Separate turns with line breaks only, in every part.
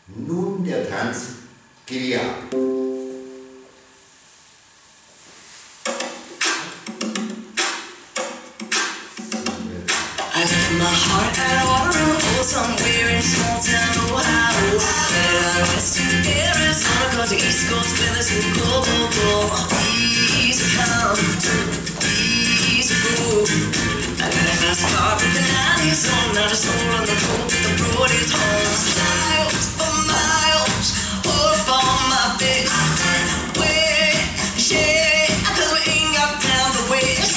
Nun der Tanz Giddy Up.
I left my heart at a watering hole somewhere in small town Ohio. Headed out west to Arizona, cause the East Coast weather's too cold. Easy come, easy go. I got a fast car with the 90s on, not a soul on the road, but the road is home. Miles for miles, all up on my face. Wait, shit, cause we ain't got time to waste.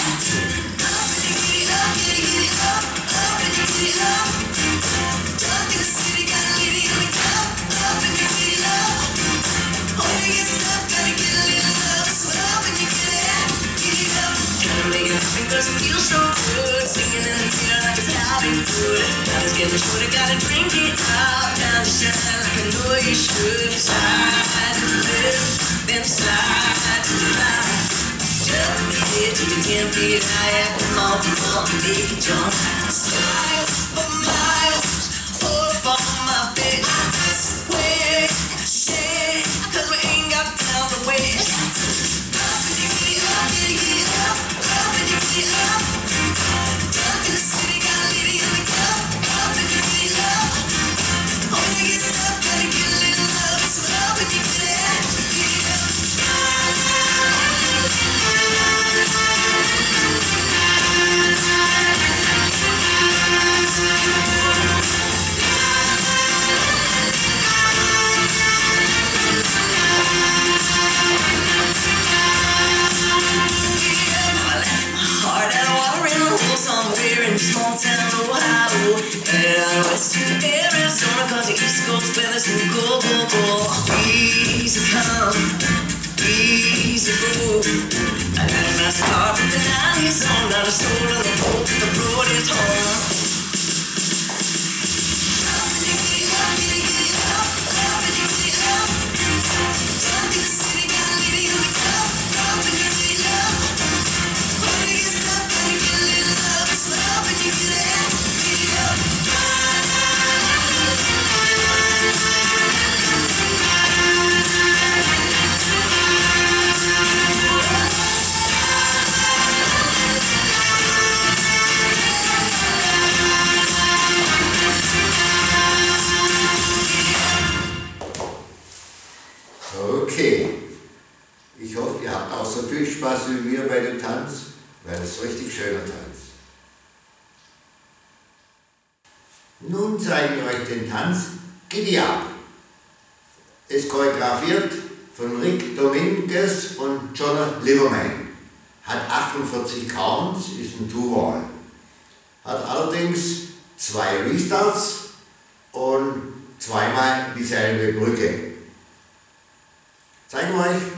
Cause it feels so good, singing in the theater like it's having good. Now it's getting shorter, gotta drink it out. Time to shine like I know you should. Slide to the left, then slide to the right. Jump the edge if you can't be higher. Come on, make it jump. Miles for miles, all up on my face. Wait, shit, cause we ain't got time to waste. Somewhere in small town Ohio. Headed out west to Arizona, cause the East Coast weather's too cold. Easy come, easy go. I got a fast car with the 90s on, not a soul on the road, but the road is home.
Okay, ich hoffe, ihr habt auch so viel Spaß wie wir bei dem Tanz, weil es ein richtig schöner Tanz. Nun zeige ich euch den Tanz Giddy Up. Ist choreografiert von Rick Dominguez und John Liverman. Hat 48 Counts, ist ein Two-Wall. Hat allerdings 2 Restarts und zweimal dieselbe Brücke. Zeigen wir euch.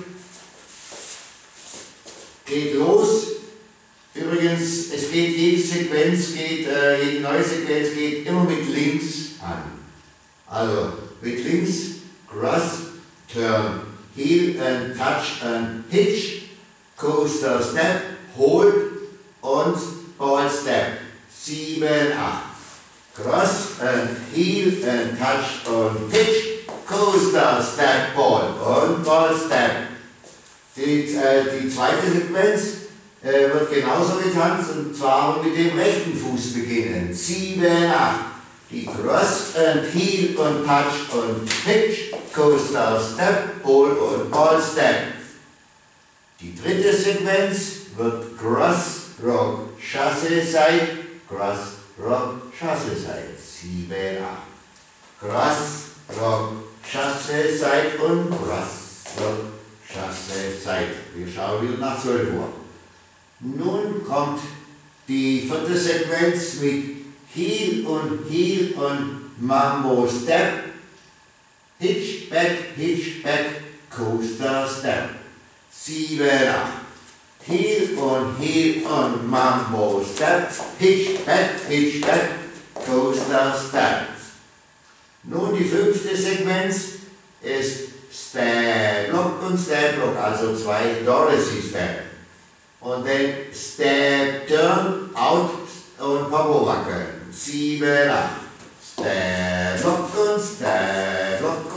Geht los. Übrigens, es geht jede neue Sequenz geht immer mit links an. Also mit links, cross, turn, heel and touch and hitch, coaster step, hold und ball step. 7, 8. Cross and heel and touch and hitch. Coaster, Step, Ball und Ball, Step. Die zweite Sequenz wird genauso getanzt und zwar mit dem rechten Fuß beginnen. 7, 8. Die Cross and Heel und Touch und Pitch, Coaster, Step, Ball und Ball, Step. Die dritte Sequenz wird Cross, Rock, Chasse, Side, Cross, Rock, Chasse, Side. 7, 8. Cross, Rock, Chasse, Side und Cross, Rock, Chasse, Side. Wir schauen wieder nach 12 Uhr. Nun kommt die vierte Sequenz mit Heel und Mambo Step, Hitch, Back, Coaster, Step. 7, 8. Heel und Mambo Step, Hitch, Back, Coaster, Step. Nun die fünfte Sequenz ist Step, Block und Step, Block, also 2 Dorothy Step. Und dann Step, Turn, Out und Popo wackeln. 7, 8. Step, Block und Step, Block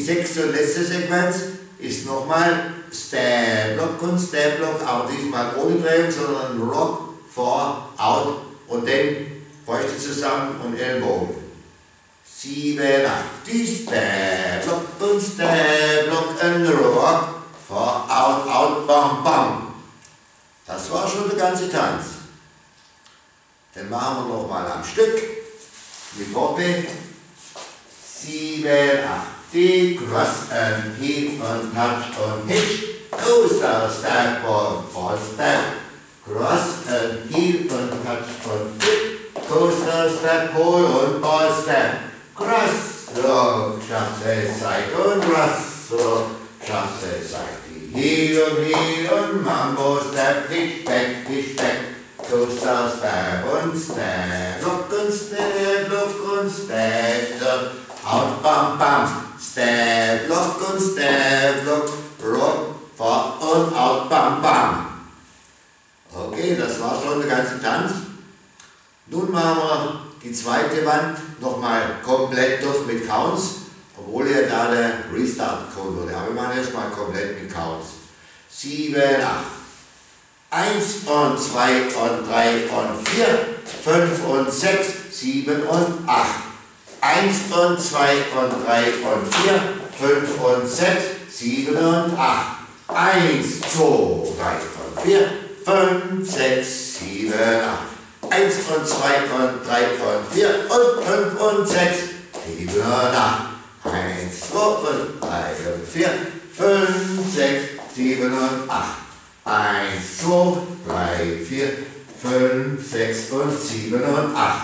sechste und letzte Sequenz ist nochmal Step, Block und Step, Block, aber diesmal ohne Drehung, sondern Rock, vor, out und dann Fäuste zusammen und Ellbogen. 7, 8, die Step, Block und Step, Block and Rock, vor, out, out, bam, bam. Das war schon der ganze Tanz. Dann machen wir nochmal am Stück mit Hoppe. 7, 8, die Cross and Heel und Touch und Hitch. Coaster, Step und Fall Step. Cross and Heel und Touch und Hitch. Coaster, Step, Hole und Ball Step. Cross, Rock, Chasse, Side und Cross, Rock, Chasse, Side. Heel und Mambo Step, Hitch, Back, Hitch, Back. Coaster, Step und Step. Rock und Step, Rock und Step, Step. Out, bam, bam, Step, Lock und Step, Lock, Rock, vor und out, bam, bam. Okay, das war schon der ganze Tanz. Nun machen wir die zweite Wand nochmal komplett durch mit Counts, obwohl ja da der Restart kommen würde. Aber wir machen erstmal komplett mit Counts. 7, 8. 1 und 2 und 3 und 4, 5 und 6, 7 und 8. 1 und 2 und 3 und 4, 5 und 6, 7 und 8. 1, 2, 3 und 4, 5, 6, 7, 8. 1 und 2 und 3 und 4 und 5 und 6, 7 und 8. 1, 2 und 3 und 4, 5, 6, 7 und 8. 1, 2, 3, 4, 5, 6 und 7 und 8.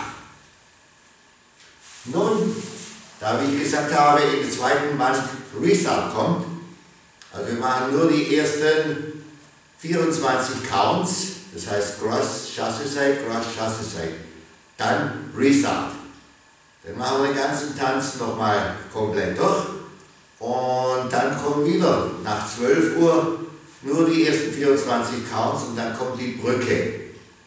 Nun, da wie ich gesagt habe, in der zweiten Wand Restart kommt, also wir machen nur die ersten 24 Counts, das heißt Cross, Chasse Side, Cross, Chasse Side, dann Restart. Dann machen wir den ganzen Tanz nochmal komplett durch und dann kommen wieder nach 12 Uhr nur die ersten 24 Counts und dann kommt die Brücke.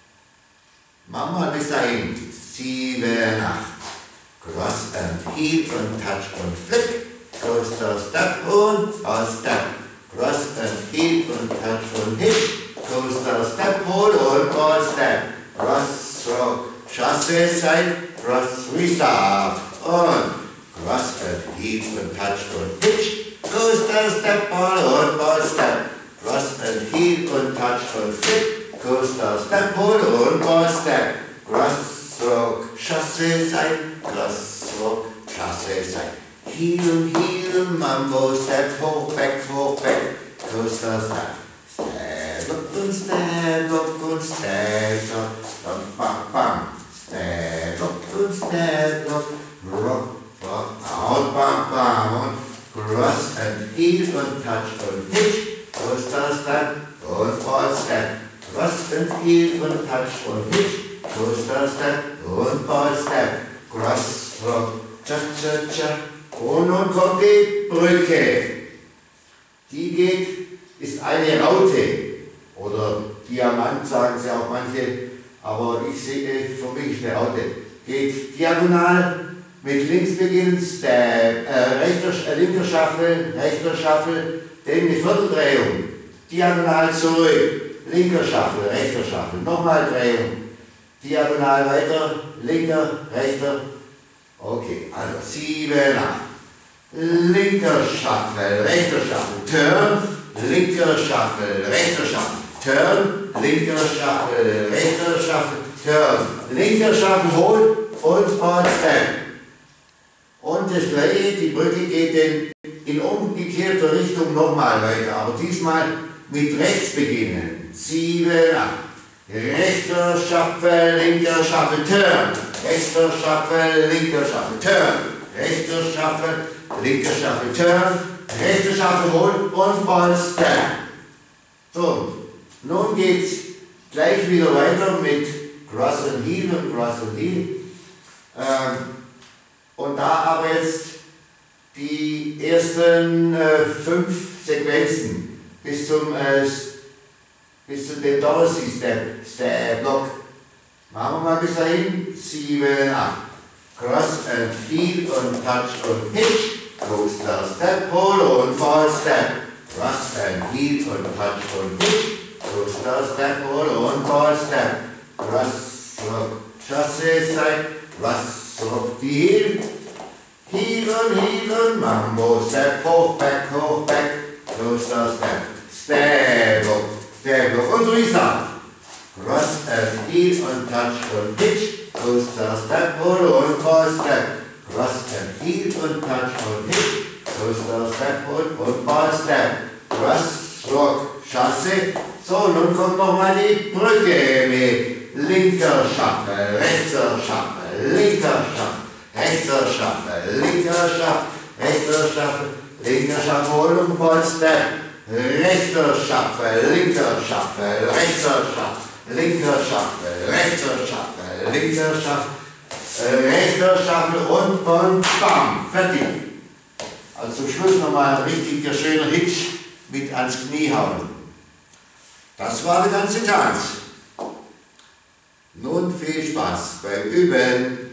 Machen wir bis dahin. 7, 8. Cross and Heel und Touch und Flip. Coaster, Step und Step. Cross and Heel und Touch und Hitch. Coaster, Step, Hold und Step. Cross, Rock, Chasse, Side, Cross, Restart. Und Cross and Heel und Touch und Hitch. Coaster, Step, Hold und Step. Cross and Heel und Touch und Flip. Coaster, Step, Hold und Step. Cross, Rock, Chasse, Side, Cross, Rock, Chasse, Side. Heel, Mambo, Step, hoch, back, Coaster, Step. Step, Lock und Step, Lock und Step, Lock, bam, bam. Step, Lock und Step, Lock, Rock, out, bam, bam. Und Cross and Heel und Touch und Hitch. Coaster, Step und Fall Step. Cross and Heel und Touch und Hitch. Coaster, Step und Fall Step. Cross, Rock, Cha, Cha, Cha. Und nun kommt die Brücke. Die geht, ist eine Raute. Oder Diamant sagen sie auch manche. Aber ich sehe, für mich ist eine Raute. Geht diagonal mit links beginnen, Step, linker Shuffle, dann eine Vierteldrehung. Diagonal zurück, linker Shuffle, rechter Shuffle, nochmal Drehung. Diagonal weiter, linker, rechter. Okay, also 7, 8. Linker Shuffle, rechter Shuffle, Turn, linker Shuffle, rechter Shuffle, Turn, linker Shuffle, rechter Shuffle, Turn, linker Shuffle, Hold und Fall Step. Und das gleiche, die Brücke geht in umgekehrter Richtung nochmal weiter, aber diesmal mit rechts beginnen. 7, 8. Rechter Shuffle, linker Shuffle, Turn. Rechter Shuffle, linker Shuffle, Turn. Rechter Shuffle, linker Shuffle, Turn. Rechter Shuffle, Hold und Ball Step. So, nun geht's gleich wieder weiter mit Cross and Heel und Cross and Heel. Und da aber jetzt die ersten 5 Sequenzen bis zu dem Dorsey Step Block. Machen wir mal bis dahin. 7, 8. Cross and Heel und Touch und Hitch. Coaster Step, Polo und Fall Step. Thrust and heel und touch und pitch. Coaster Step, Polo und Fall Step. Thrust, rock, Chasse, Side. Thrust, rock, die Heel. Heel und Mambo Step, hoch, back, Coaster Step. Step, look und Restart. Thrust and heel und touch und pitch. Coaster Step, Polo und Fall Step. Thrust and heel und touch und pitch. Coaster Step und Fall Step. Thrust, rock, Chasse. So, nun kommt nochmal die Brücke mit linker Shuffle, rechter Shuffle, linker Shuffle, rechter Shuffle, linker Shuffle, rechter Shuffle, linker Shuffle und Fall Step. Rechter Shuffle, linker Shuffle, rechter Shuffle, linker Shuffle, rechter Shuffle, linker Shuffle, rechter Shuffle und bam, fertig. Also zum Schluss nochmal richtig der schöne Hitch mit ans Knie hauen. Das war der ganze Tanz. Nun viel Spaß beim Üben.